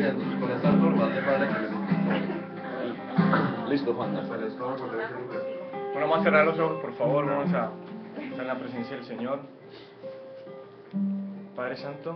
con estas normas de padre que Listo, Juan. Bueno, vamos a cerrar los ojos, por favor. Vamos a estar en la presencia del Señor. Padre Santo,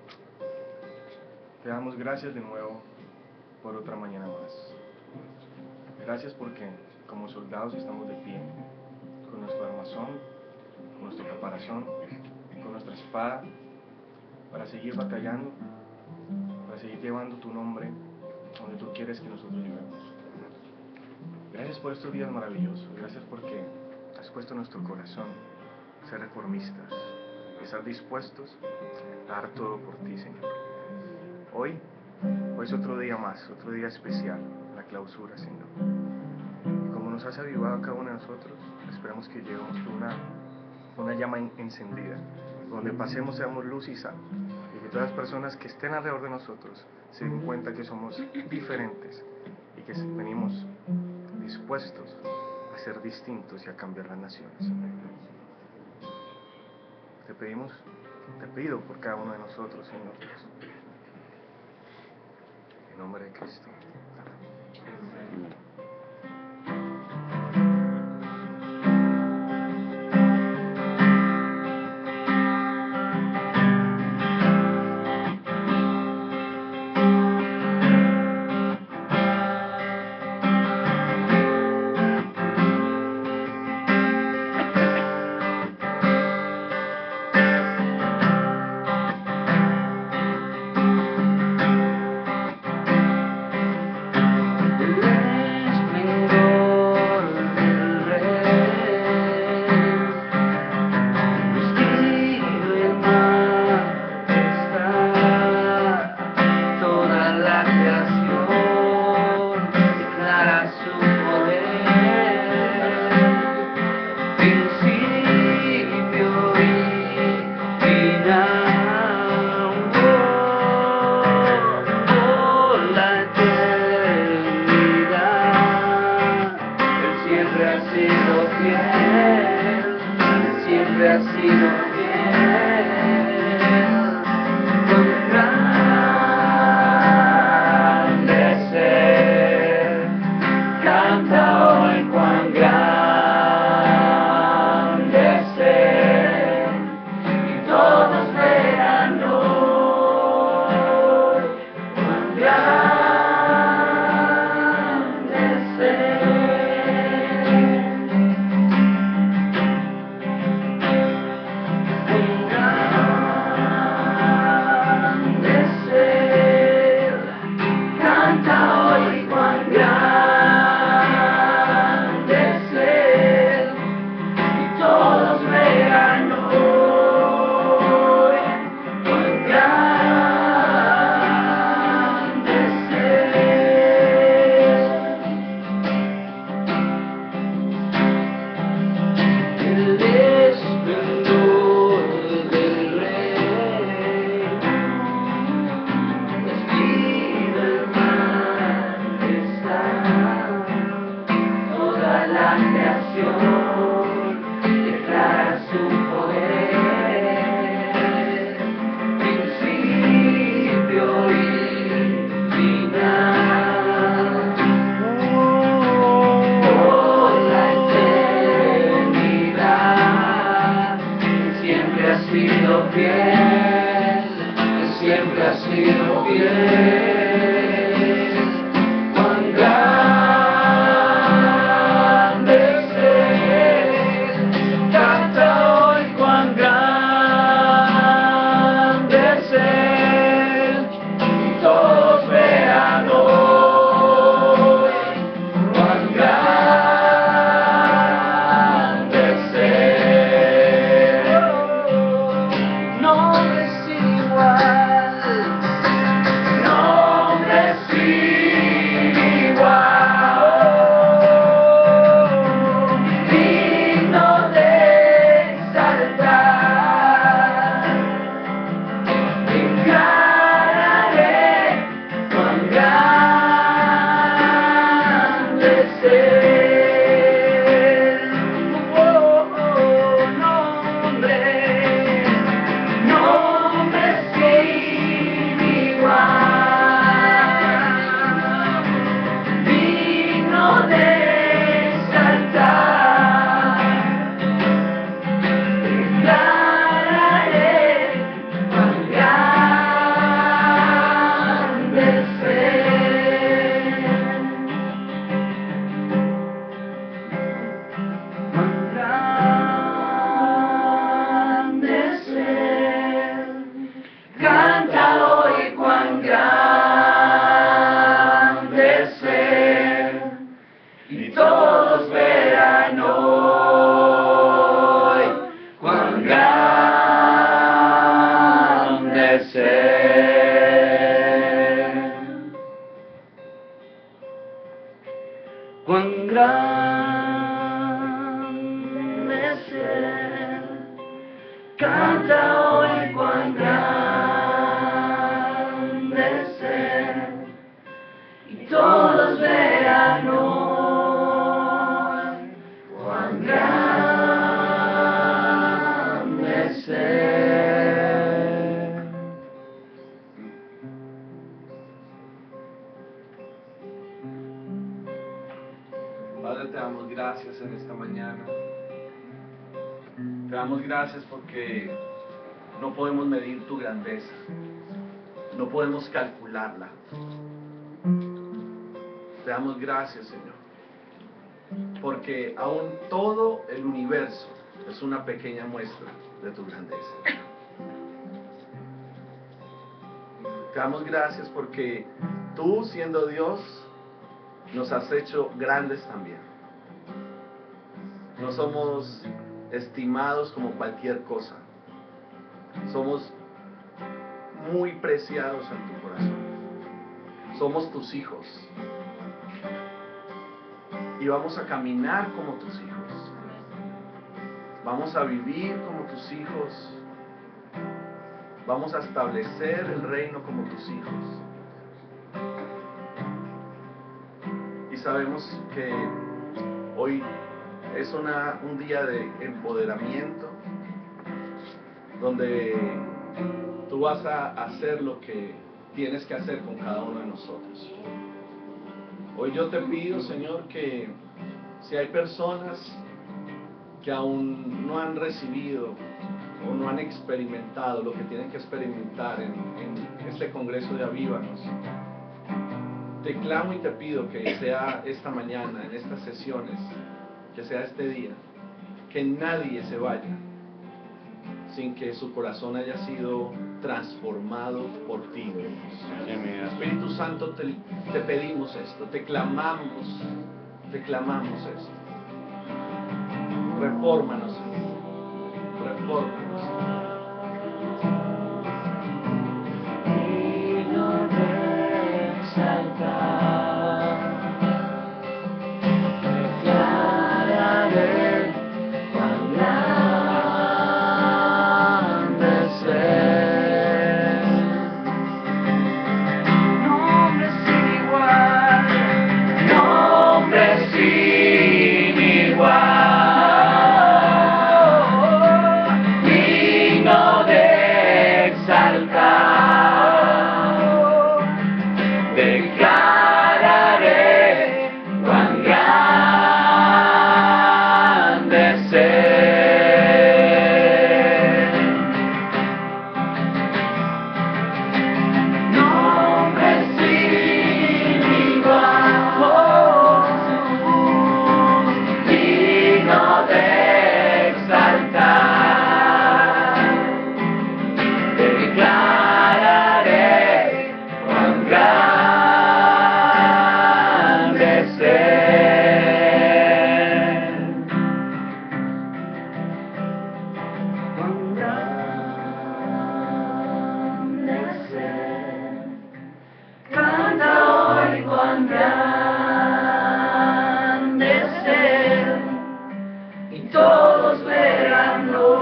te damos gracias de nuevo por otra mañana más. Gracias porque como soldados estamos de pie, con nuestro armazón, con nuestro caparazón, con nuestra espada, para seguir batallando, para seguir llevando tu nombre donde tú quieres que nosotros lleguemos. Gracias por estos días maravillosos, gracias porque has puesto en nuestro corazón ser reformistas, estar dispuestos a dar todo por ti, Señor. Hoy es otro día más, otro día especial, la clausura, Señor. Y como nos has avivado a cada uno de nosotros, esperamos que llevemos una llama encendida, donde pasemos seamos luz y sal, y que todas las personas que estén alrededor de nosotros se den cuenta que somos diferentes y que venimos dispuestos a ser distintos y a cambiar las naciones. Te pido por cada uno de nosotros, Señor Dios. En nombre de Cristo. Amén. cuán grande es Él. Canta hoy cuán grande es Él, y todos verán hoy cuán grande es Él. Padre, te damos gracias en esta mañana. Te damos gracias porque no podemos medir tu grandeza, no podemos calcularla. Te damos gracias, Señor, porque aún todo el universo es una pequeña muestra de tu grandeza. Te damos gracias porque tú, siendo Dios, nos has hecho grandes también. No somos estimados como cualquier cosa. Somos muy preciados en tu corazón. Somos tus hijos. Y vamos a caminar como tus hijos. Vamos a vivir como tus hijos. Vamos a establecer el reino como tus hijos. Y sabemos que hoy es un día de empoderamiento, donde tú vas a hacer lo que tienes que hacer con cada uno de nosotros. Hoy yo te pido, Señor, que si hay personas que aún no han recibido o no han experimentado lo que tienen que experimentar en este Congreso de Avívanos, te clamo y te pido que sea esta mañana, en estas sesiones, que sea este día, que nadie se vaya sin que su corazón haya sido transformado por ti, Dios. Espíritu Santo, te pedimos esto, te clamamos esto. Refórmanos, Señor, refórmanos. Digno de exaltar, declararé cuán grande es Él. Nombre sin igual, nombre sin igual, digno de exaltar, declararé cuán grande es Él. Nombre sin igual, digno de exaltar, declararé cuán grande es Él. Cuán grande es Él. Canta hoy cuán grande es Él, y todos verán hoy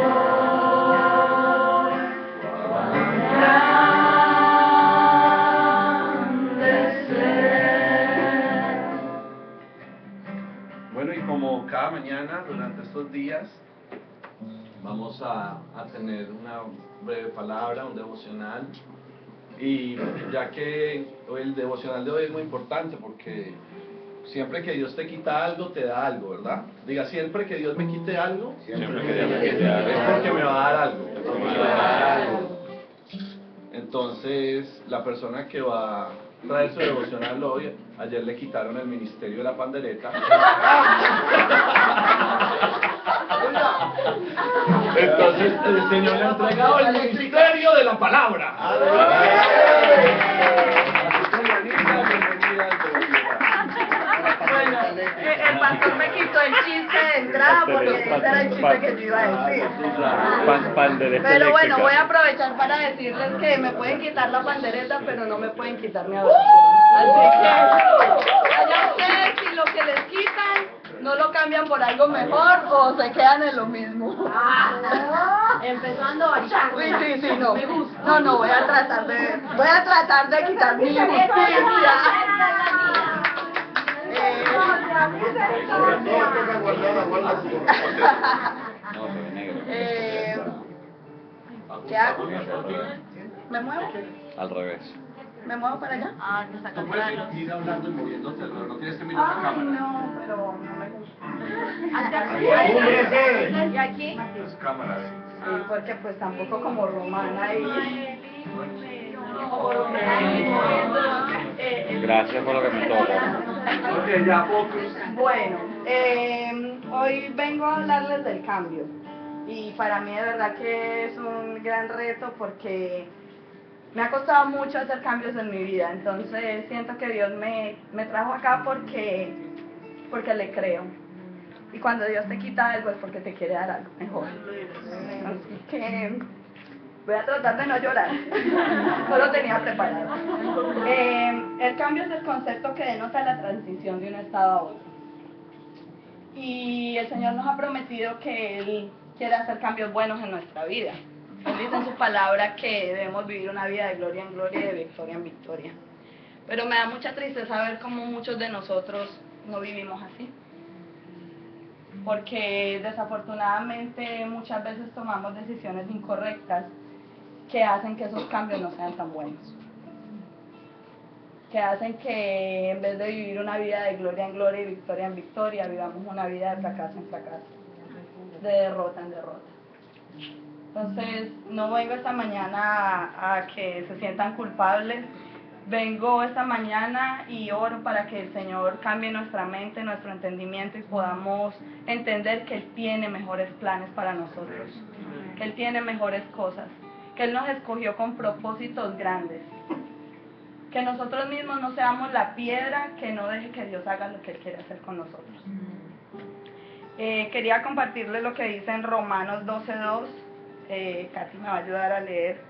cuán grande es Él. Bueno, y como cada mañana durante estos días vamos a tener una breve palabra, un devocional, y ya que hoy el devocional de hoy es muy importante porque siempre que Dios te quita algo, te da algo, ¿verdad? Diga, siempre que Dios me quite algo, Siempre que Dios me quite algo, es porque me va a dar algo. Entonces, la persona que va a traer su devocional hoy, ayer le quitaron el ministerio de la pandereta. Entonces, el Señor le ha entregado el ministerio de la palabra. Bienvenida al devocional. Bueno, el pastor me quitó el chiste de entrada porque ese era el chiste que yo iba a decir. Pero bueno, voy a aprovechar para decirles que me pueden quitar la pandereta, pero no me pueden quitar mi adoración. Así que, allá ustedes, si lo que les quita solo cambian por algo mejor o se quedan en lo mismo. Empezando a bailar. Sí, no. No, voy a tratar de quitar mi justicia. ¿Qué hago? ¿Me muevo? Al revés. ¿Me muevo para allá? Ah, te sacan la luz. Ir hablando y moviéndote, pero no tienes que mirar la cámara. No, pero no me gusta. ¿Y aquí? Las cámaras. Sí, porque pues tampoco como romana y... Gracias por lo que me toca. Ok, ya, focus. Bueno, hoy vengo a hablarles del cambio y para mí de verdad que es un gran reto porque me ha costado mucho hacer cambios en mi vida, entonces siento que Dios me trajo acá porque le creo. Y cuando Dios te quita algo es porque te quiere dar algo mejor. Así que voy a tratar de no llorar. No lo tenía preparado. El cambio es el concepto que denota la transición de un estado a otro. Y el Señor nos ha prometido que Él quiere hacer cambios buenos en nuestra vida. Él dice en su palabra que debemos vivir una vida de gloria en gloria y de victoria en victoria. Pero me da mucha tristeza ver cómo muchos de nosotros no vivimos así. Porque desafortunadamente muchas veces tomamos decisiones incorrectas que hacen que esos cambios no sean tan buenos. Que hacen que en vez de vivir una vida de gloria en gloria y victoria en victoria, vivamos una vida de fracaso en fracaso, de derrota en derrota. Entonces, no vengo esta mañana a que se sientan culpables. Vengo esta mañana y oro para que el Señor cambie nuestra mente, nuestro entendimiento y podamos entender que Él tiene mejores planes para nosotros, que Él tiene mejores cosas, que Él nos escogió con propósitos grandes, que nosotros mismos no seamos la piedra que no deje que Dios haga lo que Él quiere hacer con nosotros. Quería compartirles lo que dice en Romanos 12:2, Katy me va a ayudar a leer.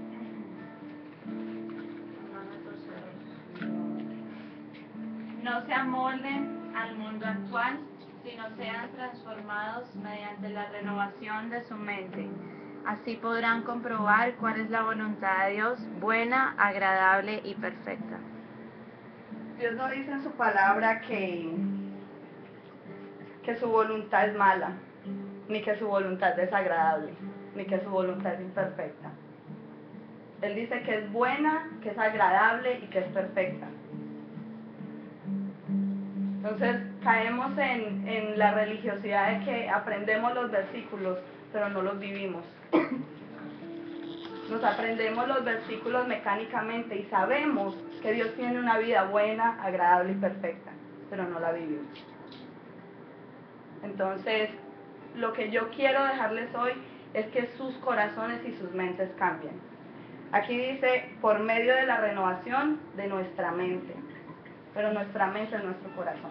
No se amolden al mundo actual, sino sean transformados mediante la renovación de su mente. Así podrán comprobar cuál es la voluntad de Dios, buena, agradable y perfecta. Dios no dice en su palabra que su voluntad es mala, ni que su voluntad es agradable, ni que su voluntad es imperfecta. Él dice que es buena, que es agradable y que es perfecta. Entonces caemos en la religiosidad de que aprendemos los versículos, pero no los vivimos. Nos aprendemos los versículos mecánicamente y sabemos que Dios tiene una vida buena, agradable y perfecta, pero no la vivimos. Entonces, lo que yo quiero dejarles hoy es que sus corazones y sus mentes cambien. Aquí dice, por medio de la renovación de nuestra mente. Pero nuestra mente es nuestro corazón.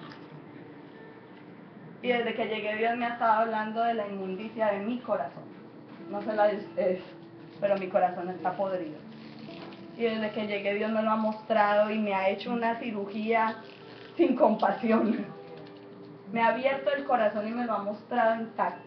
Y desde que llegué Dios me ha estado hablando de la inmundicia de mi corazón. No sé la de ustedes, pero mi corazón está podrido. Y desde que llegué Dios me lo ha mostrado y me ha hecho una cirugía sin compasión. Me ha abierto el corazón y me lo ha mostrado intacto.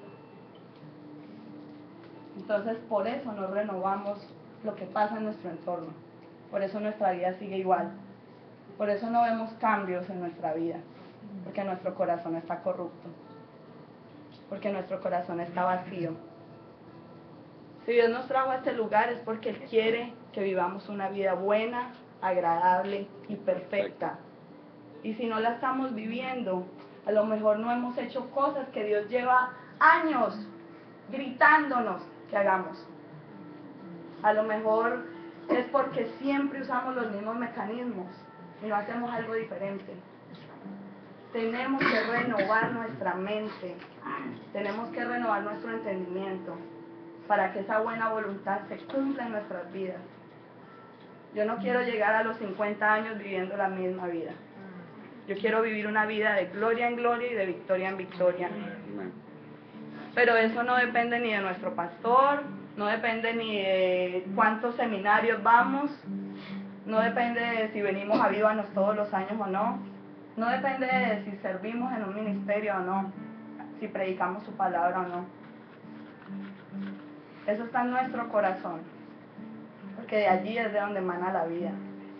Entonces por eso no renovamos lo que pasa en nuestro entorno. Por eso nuestra vida sigue igual. Por eso no vemos cambios en nuestra vida, porque nuestro corazón está corrupto, porque nuestro corazón está vacío. Si Dios nos trajo a este lugar es porque Él quiere que vivamos una vida buena, agradable y perfecta. Y si no la estamos viviendo, a lo mejor no hemos hecho cosas que Dios lleva años gritándonos que hagamos. A lo mejor es porque siempre usamos los mismos mecanismos y no hacemos algo diferente. Tenemos que renovar nuestra mente, tenemos que renovar nuestro entendimiento para que esa buena voluntad se cumpla en nuestras vidas. Yo no quiero llegar a los 50 años viviendo la misma vida. Yo quiero vivir una vida de gloria en gloria y de victoria en victoria. Pero eso no depende ni de nuestro pastor, no depende ni de cuántos seminarios vamos, no depende de si venimos a Vívanos todos los años o no. No depende de si servimos en un ministerio o no, si predicamos su palabra o no. Eso está en nuestro corazón, porque de allí es de donde emana la vida.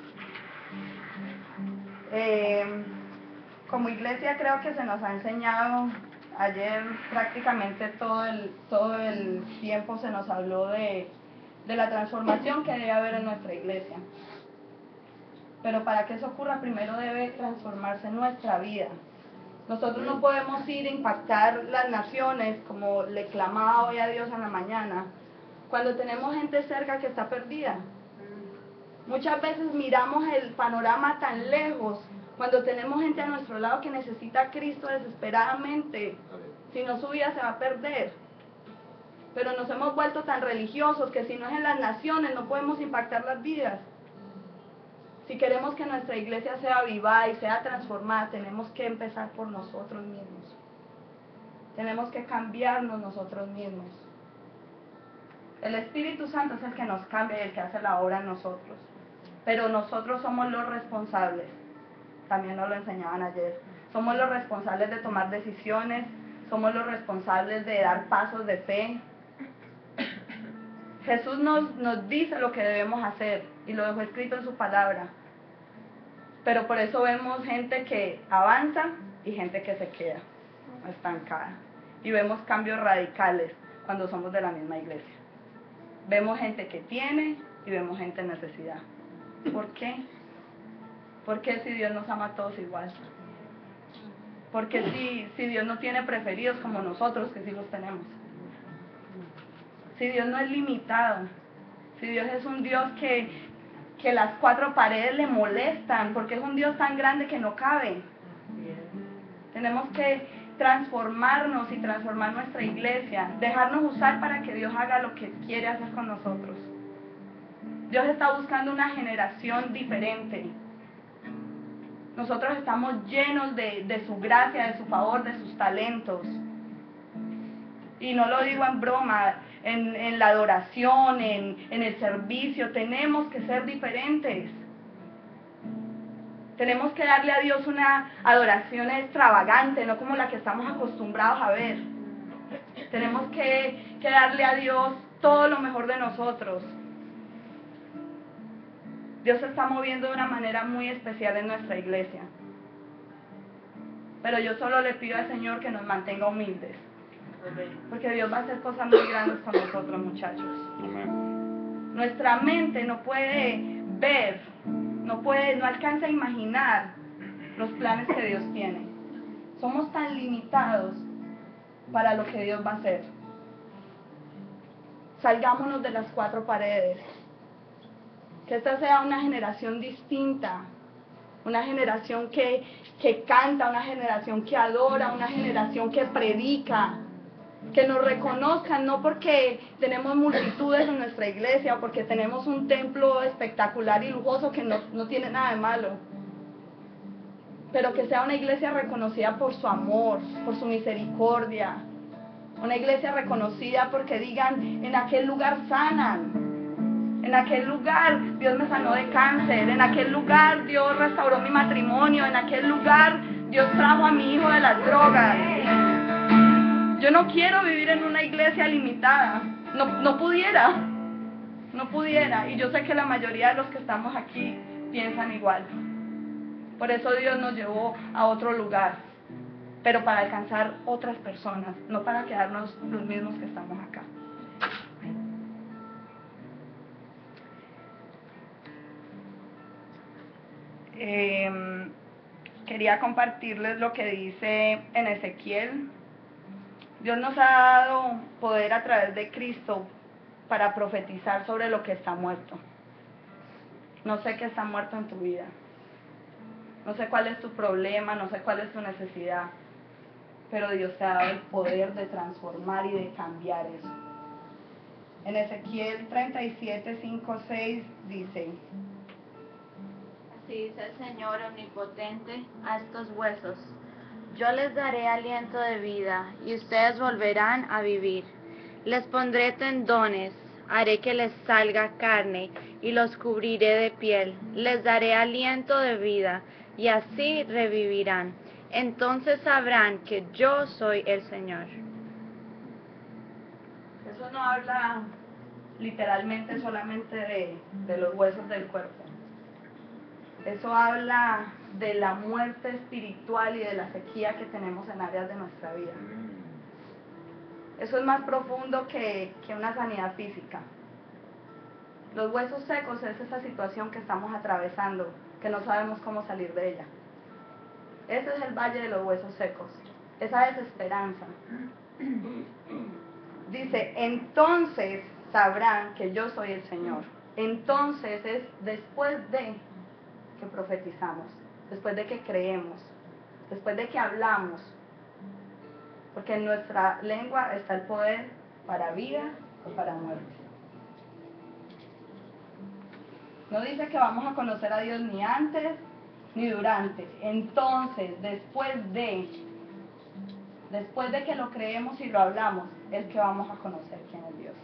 Como iglesia creo que se nos ha enseñado, ayer prácticamente todo el tiempo se nos habló de la transformación que debe haber en nuestra iglesia. Pero para que eso ocurra, primero debe transformarse nuestra vida. Nosotros no podemos ir a impactar las naciones, como le clamaba hoy a Dios en la mañana, cuando tenemos gente cerca que está perdida. Muchas veces miramos el panorama tan lejos, cuando tenemos gente a nuestro lado que necesita a Cristo desesperadamente, si no su vida se va a perder. Pero nos hemos vuelto tan religiosos que si no es en las naciones no podemos impactar las vidas. Si queremos que nuestra iglesia sea avivada y sea transformada, tenemos que empezar por nosotros mismos. Tenemos que cambiarnos nosotros mismos. El Espíritu Santo es el que nos cambia y el que hace la obra en nosotros. Pero nosotros somos los responsables. También nos lo enseñaban ayer. Somos los responsables de tomar decisiones, somos los responsables de dar pasos de fe. Jesús nos dice lo que debemos hacer y lo dejó escrito en su palabra. Pero por eso vemos gente que avanza y gente que se queda estancada. Y vemos cambios radicales cuando somos de la misma iglesia. Vemos gente que tiene y vemos gente en necesidad. ¿Por qué? Porque si Dios nos ama a todos igual. Porque si Dios no tiene preferidos como nosotros, que sí los tenemos. Si Dios no es limitado, si Dios es un Dios que las cuatro paredes le molestan, porque es un Dios tan grande que no cabe. Tenemos que transformarnos y transformar nuestra iglesia, dejarnos usar para que Dios haga lo que quiere hacer con nosotros. Dios está buscando una generación diferente. Nosotros estamos llenos de su gracia, de su favor, de sus talentos. Y no lo digo en broma, en la adoración, en el servicio, tenemos que ser diferentes. Tenemos que darle a Dios una adoración extravagante, no como la que estamos acostumbrados a ver. Tenemos que darle a Dios todo lo mejor de nosotros. Dios se está moviendo de una manera muy especial en nuestra iglesia. Pero yo solo le pido al Señor que nos mantenga humildes. Porque Dios va a hacer cosas muy grandes con nosotros, muchachos. Amén. Nuestra mente no puede ver, no alcanza a imaginar los planes que Dios tiene. Somos tan limitados para lo que Dios va a hacer. Salgámonos de las cuatro paredes. Que esta sea una generación distinta, una generación que canta, una generación que adora, una generación que predica, que nos reconozcan no porque tenemos multitudes en nuestra iglesia o porque tenemos un templo espectacular y lujoso que no tiene nada de malo, pero que sea una iglesia reconocida por su amor, por su misericordia, una iglesia reconocida porque digan, en aquel lugar sanan. En aquel lugar Dios me sanó de cáncer, en aquel lugar Dios restauró mi matrimonio, en aquel lugar Dios trajo a mi hijo de las drogas. Yo no quiero vivir en una iglesia limitada, no pudiera, y yo sé que la mayoría de los que estamos aquí piensan igual. Por eso Dios nos llevó a otro lugar, pero para alcanzar otras personas, no para quedarnos los mismos que estamos acá. Quería compartirles lo que dice en Ezequiel. Dios nos ha dado poder a través de Cristo para profetizar sobre lo que está muerto. No sé qué está muerto en tu vida. No sé cuál es tu problema, no sé cuál es tu necesidad. Pero Dios te ha dado el poder de transformar y de cambiar eso. En Ezequiel 37, 5, 6 dice: Así dice el Señor omnipotente a estos huesos: yo les daré aliento de vida y ustedes volverán a vivir. Les pondré tendones, haré que les salga carne y los cubriré de piel, les daré aliento de vida, y así revivirán. Entonces sabrán que yo soy el Señor. Eso no habla literalmente solamente de los huesos del cuerpo. Eso habla de la muerte espiritual y de la sequía que tenemos en áreas de nuestra vida. Eso es más profundo que una sanidad física. Los huesos secos es esa situación que estamos atravesando, que no sabemos cómo salir de ella. Ese es el valle de los huesos secos, esa desesperanza. Dice, entonces sabrán que yo soy el Señor. Entonces es después de que profetizamos, después de que creemos, después de que hablamos, porque en nuestra lengua está el poder para vida o para muerte. No dice que vamos a conocer a Dios ni antes ni durante. Entonces, después de que lo creemos y lo hablamos, es que vamos a conocer quién es Dios.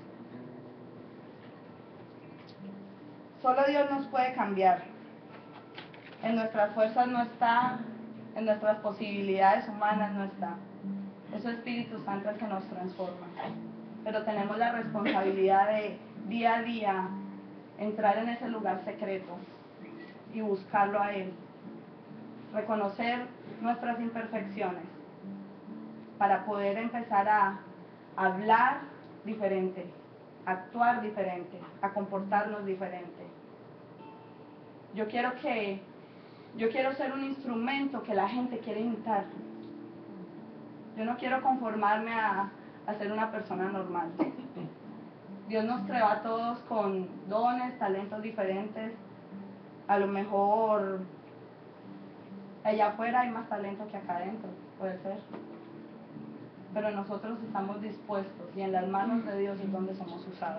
Solo Dios nos puede cambiar. En nuestras fuerzas no está, en nuestras posibilidades humanas no está. Es su Espíritu Santo el que nos transforma. Pero tenemos la responsabilidad de día a día entrar en ese lugar secreto y buscarlo a Él. Reconocer nuestras imperfecciones para poder empezar a hablar diferente, a actuar diferente, a comportarnos diferente. Yo quiero ser un instrumento que la gente quiere imitar. Yo no quiero conformarme a ser una persona normal. Dios nos creó a todos con dones, talentos diferentes. A lo mejor allá afuera hay más talento que acá adentro, puede ser. Pero nosotros estamos dispuestos y en las manos de Dios es donde somos usados.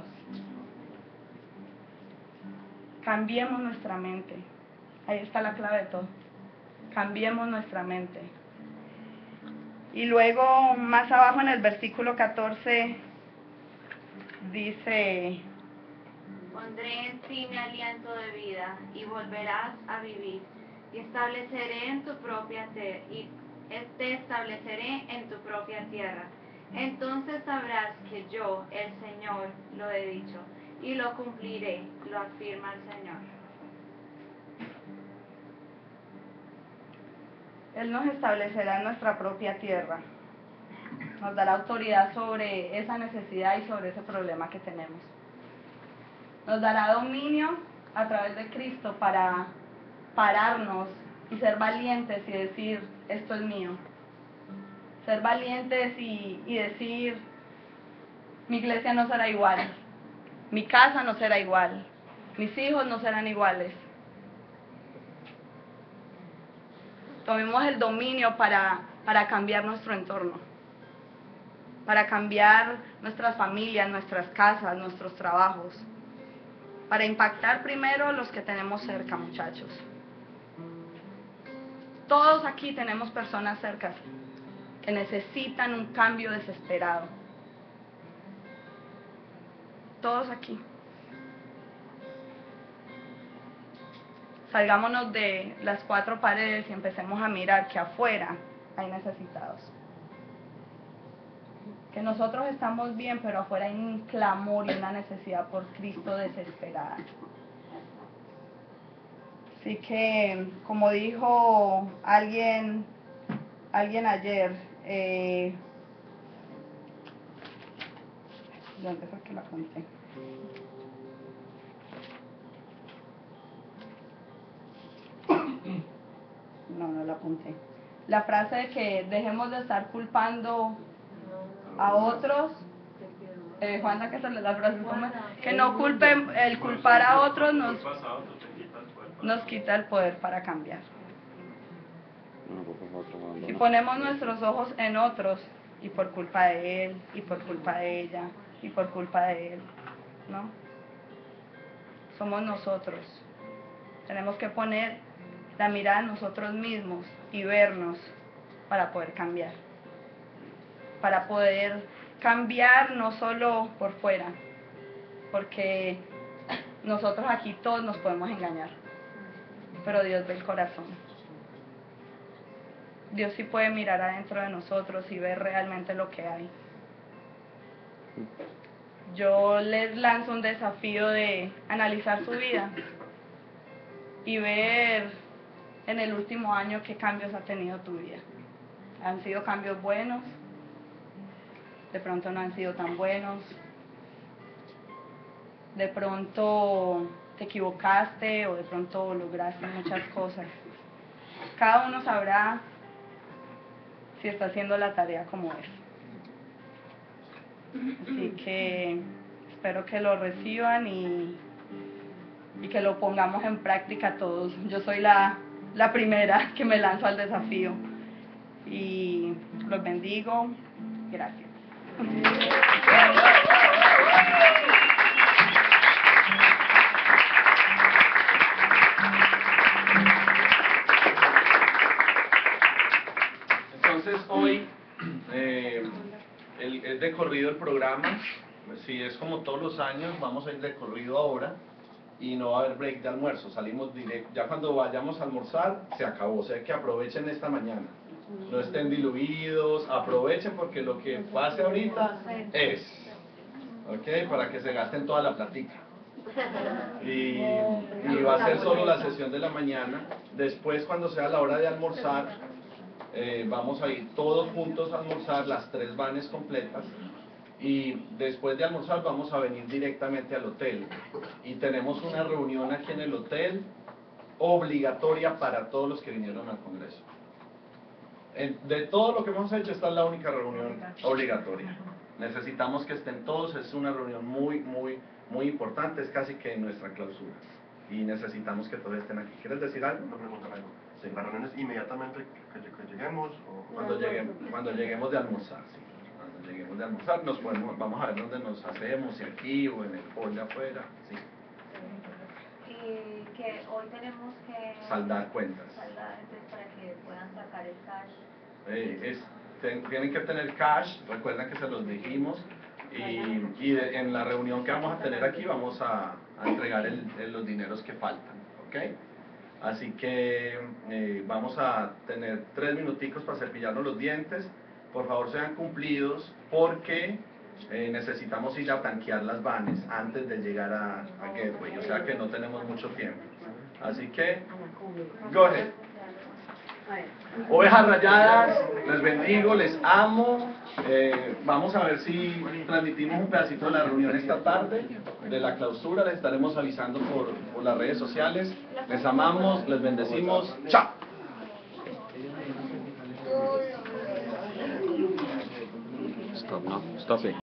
Cambiemos nuestra mente. Ahí está la clave de todo. Cambiemos nuestra mente. Y luego, más abajo en el versículo 14, dice: Pondré en ti mi aliento de vida y volverás a vivir. Y estableceré en tu propia te estableceré en tu propia tierra. Entonces sabrás que yo, el Señor, lo he dicho y lo cumpliré, lo afirma el Señor. Él nos establecerá en nuestra propia tierra. Nos dará autoridad sobre esa necesidad y sobre ese problema que tenemos. Nos dará dominio a través de Cristo para pararnos y ser valientes y decir, esto es mío. Ser valientes y decir, mi iglesia no será igual, mi casa no será igual, mis hijos no serán iguales. Tomemos el dominio para cambiar nuestro entorno, para cambiar nuestras familias, nuestras casas, nuestros trabajos, para impactar primero los que tenemos cerca, muchachos. Todos aquí tenemos personas cercas que necesitan un cambio desesperado. Todos aquí. Salgámonos de las cuatro paredes y empecemos a mirar que afuera hay necesitados. Que nosotros estamos bien, pero afuera hay un clamor y una necesidad por Cristo desesperada. Así que, como dijo alguien ayer, ¿dónde fue que la apunté? No la apunté. La frase de que dejemos de estar culpando a otros. Juana, que se le da la frase, que no culpen, el culpar a otros nos quita el poder para cambiar. Si ponemos nuestros ojos en otros, y por culpa de él, y por culpa de ella, y por culpa de él, ¿no? Somos nosotros. Tenemos que poner la mirada en nosotros mismos y vernos para poder cambiar. Para poder cambiar no solo por fuera, porque nosotros aquí todos nos podemos engañar, pero Dios ve el corazón. Dios sí puede mirar adentro de nosotros y ver realmente lo que hay. Yo les lanzo un desafío de analizar su vida y ver en el último año qué cambios ha tenido tu vida. ¿Han sido cambios buenos? De pronto no han sido tan buenos. De pronto te equivocaste o de pronto lograste muchas cosas. Cada uno sabrá si está haciendo la tarea como es. Así que espero que lo reciban y que lo pongamos en práctica todos. Yo soy la primera que me lanzo al desafío. Y los bendigo. Gracias. Entonces hoy es de corrido el programa. Pues sí, es como todos los años, vamos a ir de corrido ahora y no va a haber break de almuerzo, salimos directo. Ya cuando vayamos a almorzar se acabó, o sea que aprovechen esta mañana, no estén diluidos, aprovechen porque lo que pase ahorita es, ¿ok? Para que se gasten toda la platica. Y va a ser solo la sesión de la mañana. Después, cuando sea la hora de almorzar, vamos a ir todos juntos a almorzar, las 3 vanes completas, y después de almorzar vamos a venir directamente al hotel y tenemos una reunión aquí en el hotel obligatoria para todos los que vinieron al congreso. De todo lo que hemos hecho, esta es la única reunión obligatoria. Necesitamos que estén todos, es una reunión muy importante, es casi que nuestra clausura y necesitamos que todos estén aquí. ¿Quieres decir algo? Una pregunta, algo. Sí. ¿La reunión es inmediatamente que lleguemos? O... Cuando lleguemos de almorzar, sí. Cuando lleguemos de almorzar, vamos a ver dónde nos hacemos, si aquí o en el hall de afuera, sí. Y que hoy tenemos que Saldar cuentas. saldar, entonces, para que puedan sacar el cash. Tienen que tener cash, recuerden que se los dijimos, en la reunión que vamos a tener aquí vamos a entregar los dineros que faltan, ¿ok? Así que vamos a tener 3 minuticos para cepillarnos los dientes. Por favor sean cumplidos porque necesitamos ir a tanquear las vanes antes de llegar a Gateway, o sea que no tenemos mucho tiempo. Así que, go ahead. Ovejas rayadas, les bendigo, les amo. Vamos a ver si transmitimos un pedacito de la reunión esta tarde, de la clausura. Les estaremos avisando por las redes sociales. Les amamos, les bendecimos. ¡Chao! Stop, no? Stop it.